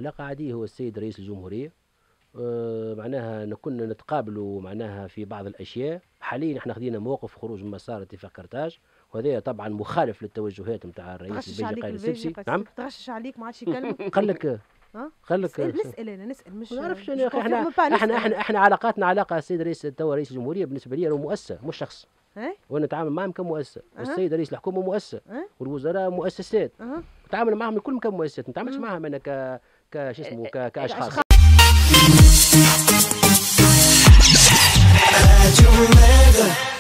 علاقه عاديه، هو السيد رئيس الجمهوريه. معناها كنا نتقابلوا معناها في بعض الاشياء. حاليا احنا خذينا موقف خروج من مسار اتفاق قرطاج، وهذا طبعا مخالف للتوجهات نتاع الرئيس البيجي قايد السبسي. نعم، تغشش عليك ما عادش يكلمك. قال لك قال لك نسال انا نسال مش ما نعرفش انا. احنا علاقاتنا علاقه. السيد رئيس توا رئيس الجمهوريه بالنسبه لي هو مؤسسه مش شخص. وانا نتعامل معهم كمؤسسه، والسيد رئيس الحكومه مؤسسه، والوزراء مؤسسات. نتعامل معهم كلهم كمؤسسات، ما نتعاملش معهم انا شو اسمه كاشخاص.